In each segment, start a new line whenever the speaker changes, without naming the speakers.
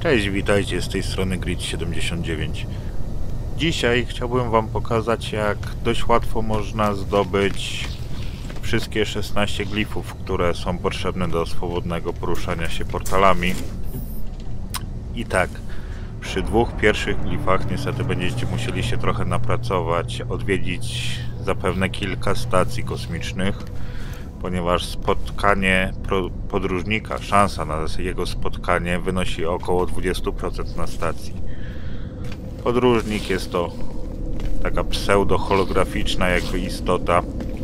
Cześć, witajcie, z tej strony Grid79. Dzisiaj chciałbym wam pokazać, jak dość łatwo można zdobyć wszystkie 16 glifów, które są potrzebne do swobodnego poruszania się portalami. I tak, przy dwóch pierwszych glifach niestety będziecie musieli się trochę napracować, odwiedzić zapewne kilka stacji kosmicznych, ponieważ spotkanie podróżnika, szansa na jego spotkanie wynosi około 20% na stacji. Podróżnik jest to taka pseudo-holograficzna jakby istota.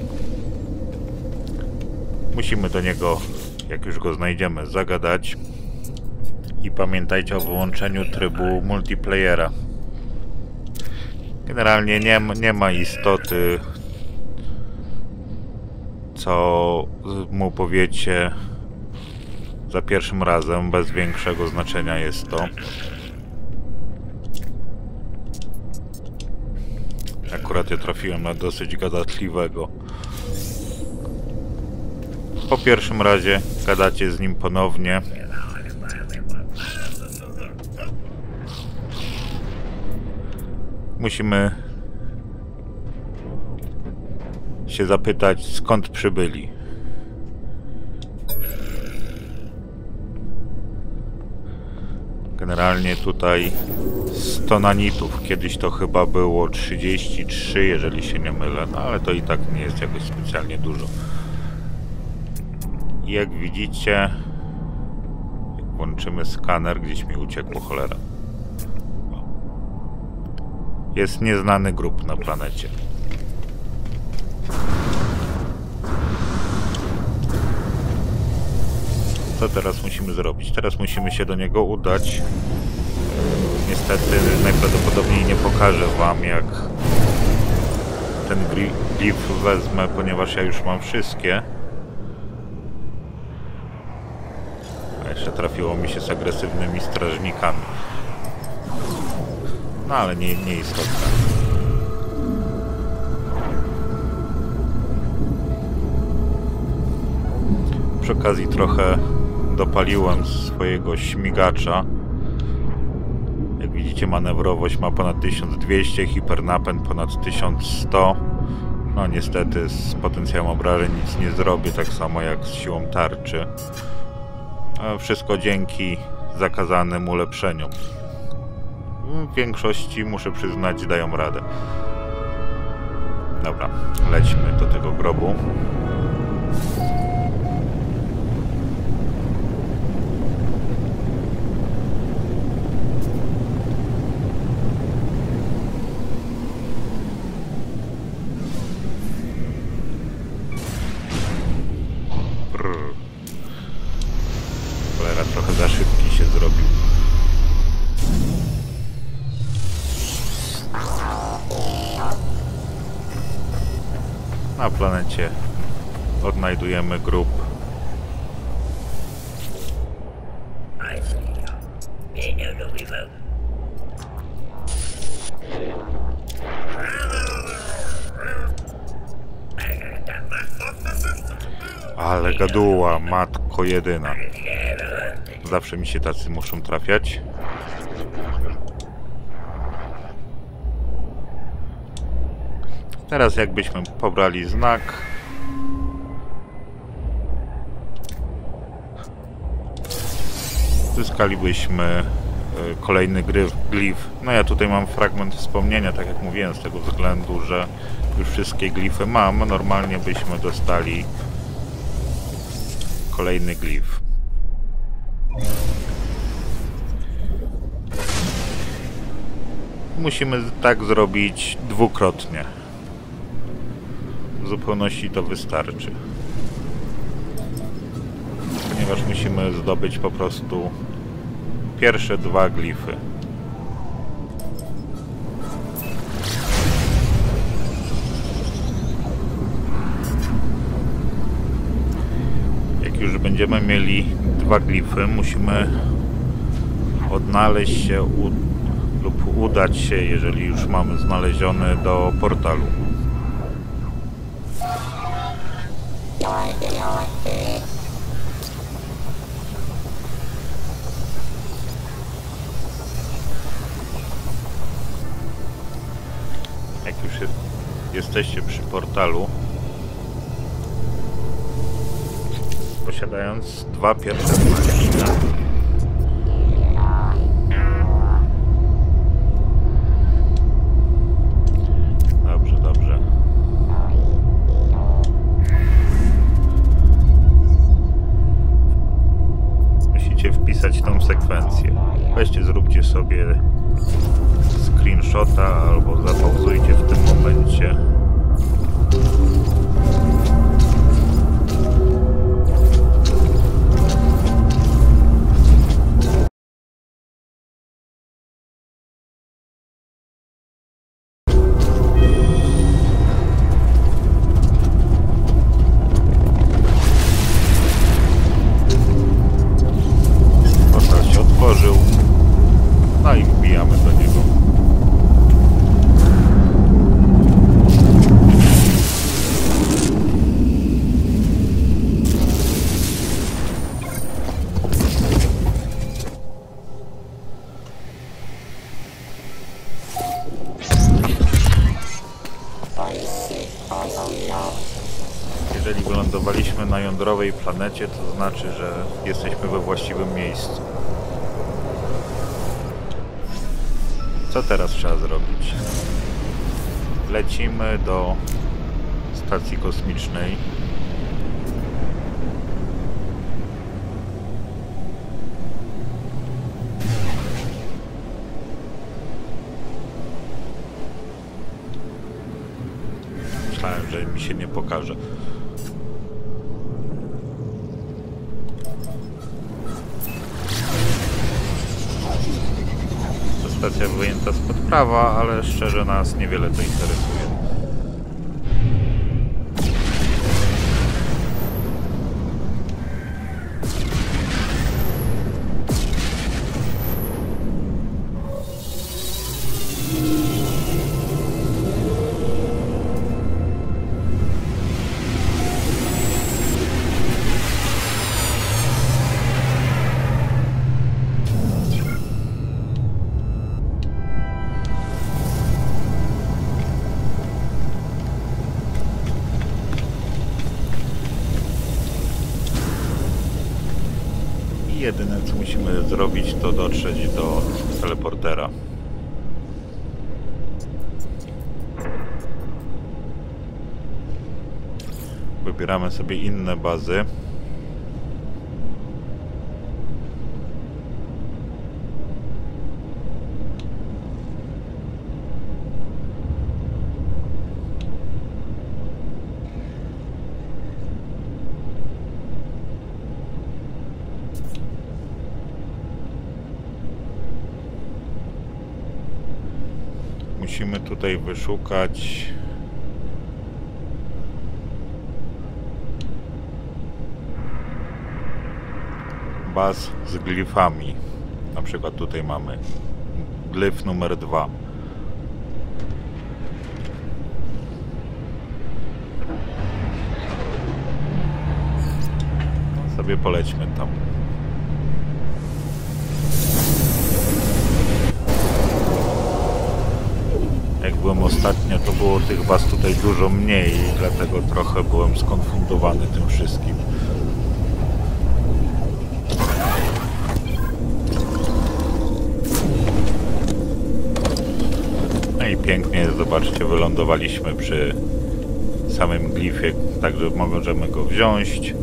Musimy do niego, jak już go znajdziemy, zagadać. I pamiętajcie o wyłączeniu trybu multiplayera. Generalnie nie ma istoty, co mu powiecie za pierwszym razem, bez większego znaczenia jest to. Akurat ja trafiłem na dosyć gadatliwego. Po pierwszym razie gadacie z nim ponownie. Musimy się zapytać, skąd przybyli. Generalnie tutaj 100 nanitów. Kiedyś to chyba było 33, jeżeli się nie mylę. No ale to i tak nie jest jakoś specjalnie dużo. I jak widzicie, jak włączymy skaner, gdzieś mi uciekło, cholera. Jest nieznany grup na planecie. Co teraz musimy zrobić? Teraz musimy się do niego udać. Niestety najprawdopodobniej nie pokażę wam, jak ten glif wezmę, ponieważ ja już mam wszystkie. A jeszcze trafiło mi się z agresywnymi strażnikami. No ale nie istotne. Przy okazji trochę dopaliłem swojego śmigacza. Jak widzicie, manewrowość ma ponad 1200, hipernapęd ponad 1100. No niestety z potencjałem obrażeń nic nie zrobię, tak samo jak z siłą tarczy. A wszystko dzięki zakazanym ulepszeniom. W większości, muszę przyznać, dają radę. Dobra, lećmy do tego grobu. Cholera, trochę za szybki się zrobił. Na planecie odnajdujemy grób. Ale gaduła, matko jedyna. Zawsze mi się tacy muszą trafiać. Teraz jakbyśmy pobrali znak. Zyskalibyśmy kolejny glif. No ja tutaj mam fragment wspomnienia, tak jak mówiłem, z tego względu, że już wszystkie glify mam. Normalnie byśmy dostali kolejny glif. Musimy tak zrobić dwukrotnie. W zupełności to wystarczy. Ponieważ musimy zdobyć po prostu pierwsze dwa glify. Jak już będziemy mieli dwa glify, musimy odnaleźć się lub udać się, jeżeli już mamy znaleziony, do portalu. jesteście przy portalu, posiadając 2 pierwsze znaki. Dobrze, dobrze. Musicie wpisać tą sekwencję. Weźcie, zróbcie sobie screenshota albo zapauzujcie w tym momencie. Portal się otworzył. No i wbijamy do niego. Jeżeli wylądowaliśmy na jądrowej planecie, to znaczy, że jesteśmy we właściwym miejscu. Co teraz trzeba zrobić? Lecimy do stacji kosmicznej. Myślałem, że mi się nie pokaże. To stacja wyjęta spod prawa, ale szczerze nas niewiele to interesuje. Jedyne, co musimy zrobić, to dotrzeć do teleportera. Wybieramy sobie inne bazy. Musimy tutaj wyszukać baz z glifami. Na przykład tutaj mamy glyf numer 2. Sobie polećmy tam. Jak byłem ostatnio, to było tych baz tutaj dużo mniej i dlatego trochę byłem skonfundowany tym wszystkim. No i pięknie, zobaczcie, wylądowaliśmy przy samym glifie, także możemy go wziąć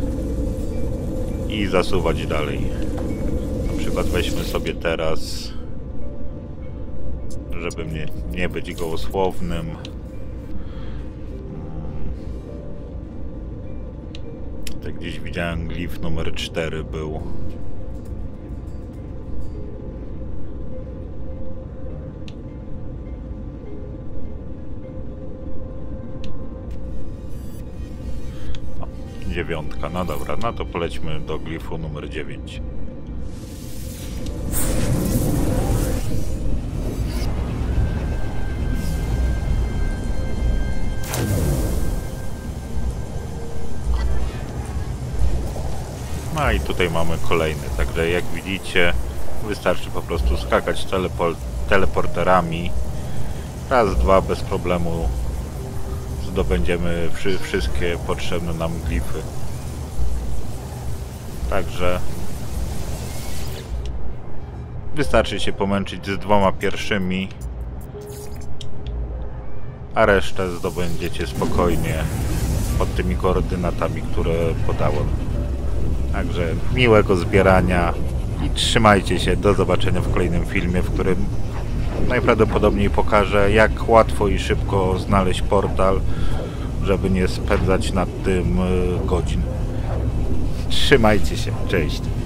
i zasuwać dalej. Na przykład weźmy sobie teraz, żeby nie być gołosłownym, tak gdzieś widziałem, glif numer 4 był. O, 9, no dobra, no to polećmy do glifu numer 9. No i tutaj mamy kolejny, także jak widzicie, wystarczy po prostu skakać teleporterami. Raz, dwa, bez problemu zdobędziemy wszystkie potrzebne nam glify. Także wystarczy się pomęczyć z 2 pierwszymi, a resztę zdobędziecie spokojnie pod tymi koordynatami, które podałem. Także miłego zbierania i trzymajcie się. Do zobaczenia w kolejnym filmie, w którym najprawdopodobniej pokażę, jak łatwo i szybko znaleźć portal, żeby nie spędzać nad tym godzin. Trzymajcie się, cześć.